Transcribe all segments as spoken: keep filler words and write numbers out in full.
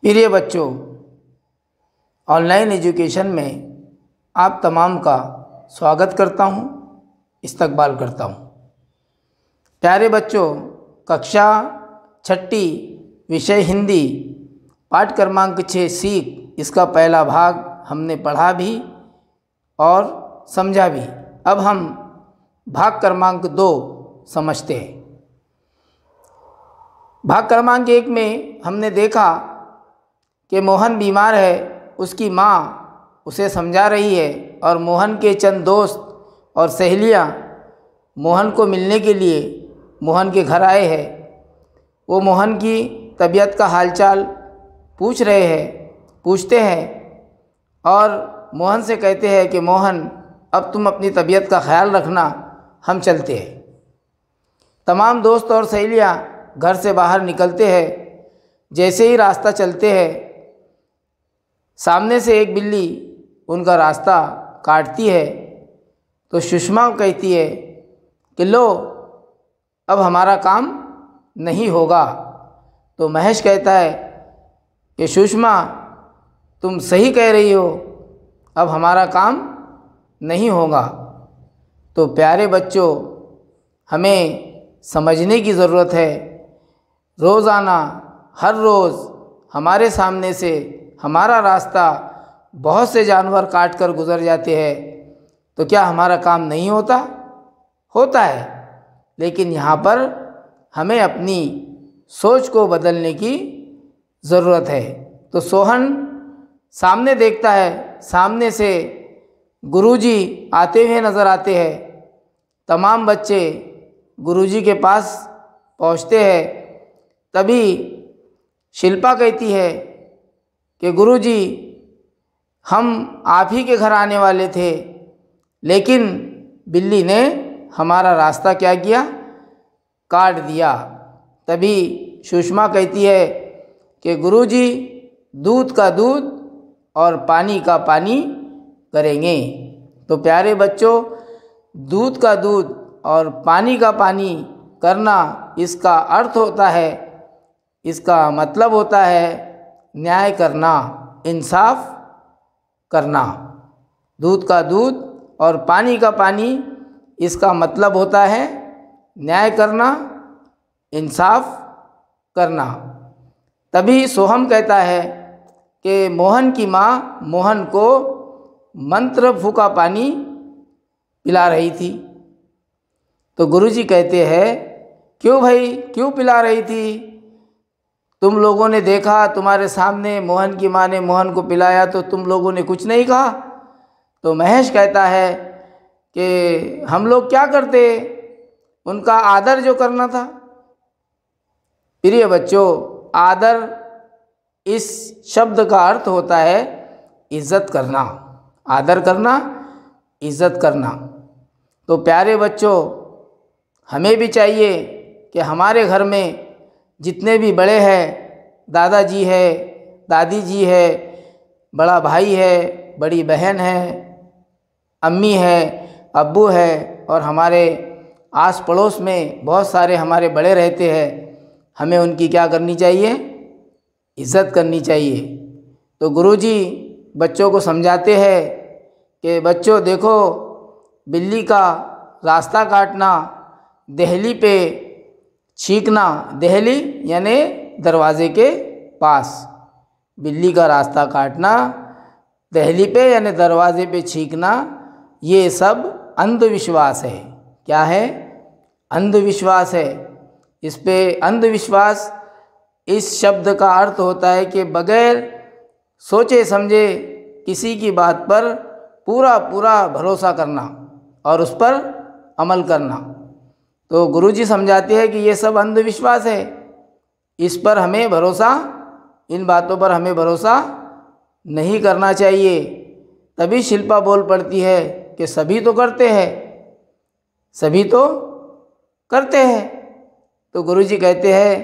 प्रिय बच्चों, online education में आप तमाम का स्वागत करता हूं, इस्तकबाल करता हूं। प्यारे बच्चों, कक्षा छठी विषय हिंदी पाठ क्रमांक छः सीख इसका पहला भाग हमने पढ़ा भी और समझा भी। अब हम भाग क्रमांक दो समझते हैं। भाग क्रमांक एक में हमने देखा कि मोहन बीमार है, उसकी माँ उसे समझा रही है और मोहन के चंद दोस्त और सहेलियाँ मोहन को मिलने के लिए मोहन के घर आए हैं। वो मोहन की तबीयत का हालचाल पूछ रहे हैं पूछते हैं और मोहन से कहते हैं कि मोहन, अब तुम अपनी तबीयत का ख्याल रखना, हम चलते हैं। तमाम दोस्त और सहेलियाँ घर से बाहर निकलते हैं। जैसे ही रास्ता चलते हैं, सामने से एक बिल्ली उनका रास्ता काटती है तो सुषमा कहती है कि लो, अब हमारा काम नहीं होगा। तो महेश कहता है कि सुषमा, तुम सही कह रही हो, अब हमारा काम नहीं होगा। तो प्यारे बच्चों, हमें समझने की ज़रूरत है। रोज़ाना हर रोज़ हमारे सामने से हमारा रास्ता बहुत से जानवर काट कर गुज़र जाते हैं, तो क्या हमारा काम नहीं होता? होता है, लेकिन यहाँ पर हमें अपनी सोच को बदलने की ज़रूरत है। तो सोहन सामने देखता है, सामने से गुरुजी आते हुए नज़र आते हैं। तमाम बच्चे गुरुजी के पास पहुँचते हैं। तभी शिल्पा कहती है कि गुरुजी, हम आप ही के घर आने वाले थे, लेकिन बिल्ली ने हमारा रास्ता क्या किया? काट दिया। तभी सुषमा कहती है कि गुरुजी, दूध का दूध और पानी का पानी करेंगे। तो प्यारे बच्चों, दूध का दूध और पानी का पानी करना, इसका अर्थ होता है, इसका मतलब होता है न्याय करना, इंसाफ करना। दूध का दूध और पानी का पानी, इसका मतलब होता है न्याय करना, इंसाफ करना। तभी सोहम कहता है कि मोहन की माँ मोहन को मंत्र फूका पानी पिला रही थी। तो गुरुजी कहते हैं, क्यों भाई, क्यों पिला रही थी? तुम लोगों ने देखा, तुम्हारे सामने मोहन की माँ ने मोहन को पिलाया, तो तुम लोगों ने कुछ नहीं कहा। तो महेश कहता है कि हम लोग क्या करते, उनका आदर जो करना था। प्रिय बच्चों, आदर इस शब्द का अर्थ होता है इज़्ज़त करना, आदर करना, इज़्ज़त करना। तो प्यारे बच्चों, हमें भी चाहिए कि हमारे घर में जितने भी बड़े हैं, दादाजी है, दादी जी है, बड़ा भाई है, बड़ी बहन है, अम्मी है, अब्बू है, और हमारे आस पड़ोस में बहुत सारे हमारे बड़े रहते हैं, हमें उनकी क्या करनी चाहिए? इज़्ज़त करनी चाहिए। तो गुरुजी बच्चों को समझाते हैं कि बच्चों देखो, बिल्ली का रास्ता काटना, देहली पे छींकना, देहली यानी दरवाजे के पास, बिल्ली का रास्ता काटना, देहली पे यानी दरवाजे पे छींकना, ये सब अंधविश्वास है। क्या है? अंधविश्वास है। इस पे अंधविश्वास, इस शब्द का अर्थ होता है कि बगैर सोचे समझे किसी की बात पर पूरा पूरा भरोसा करना और उस पर अमल करना। तो गुरुजी समझाते हैं कि ये सब अंधविश्वास है, इस पर हमें भरोसा, इन बातों पर हमें भरोसा नहीं करना चाहिए। तभी शिल्पा बोल पड़ती है कि सभी तो करते हैं, सभी तो करते हैं। तो गुरुजी कहते हैं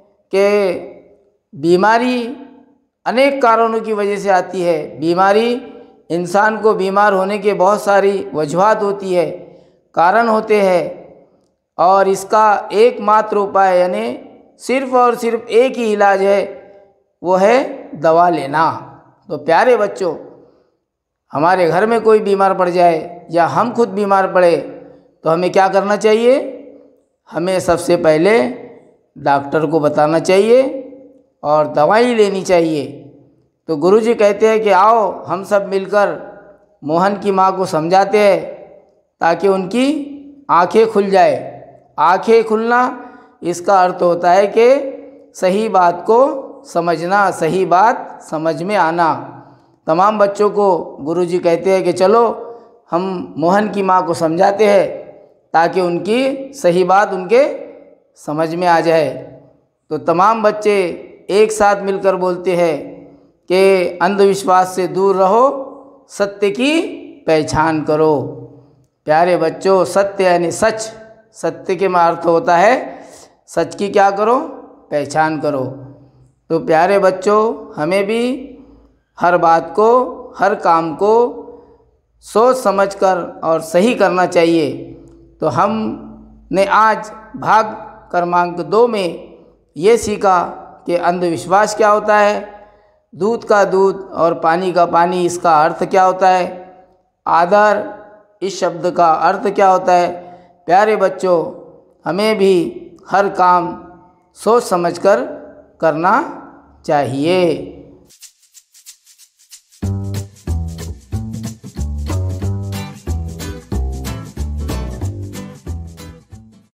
कि बीमारी अनेक कारणों की वजह से आती है। बीमारी, इंसान को बीमार होने के बहुत सारी वजूहात होती है, कारण होते हैं, और इसका एकमात्र उपाय यानी सिर्फ़ और सिर्फ एक ही इलाज है वो है दवा लेना। तो प्यारे बच्चों, हमारे घर में कोई बीमार पड़ जाए या हम खुद बीमार पड़े तो हमें क्या करना चाहिए? हमें सबसे पहले डॉक्टर को बताना चाहिए और दवाई लेनी चाहिए। तो गुरुजी कहते हैं कि आओ हम सब मिलकर मोहन की माँ को समझाते हैं ताकि उनकी आंखें खुल जाए। आंखें खुलना इसका अर्थ होता है कि सही बात को समझना, सही बात समझ में आना। तमाम बच्चों को गुरुजी कहते हैं कि चलो हम मोहन की माँ को समझाते हैं ताकि उनकी सही बात उनके समझ में आ जाए। तो तमाम बच्चे एक साथ मिलकर बोलते हैं कि अंधविश्वास से दूर रहो, सत्य की पहचान करो। प्यारे बच्चों, सत्य यानी सच, सत्य के में अर्थ होता है सच की क्या करो? पहचान करो। तो प्यारे बच्चों, हमें भी हर बात को, हर काम को सोच समझकर और सही करना चाहिए। तो हमने आज भाग क्रमांक दो में ये सीखा कि अंधविश्वास क्या होता है, दूध का दूध और पानी का पानी इसका अर्थ क्या होता है, आदर इस शब्द का अर्थ क्या होता है। प्यारे बच्चों, हमें भी हर काम सोच समझकर करना चाहिए।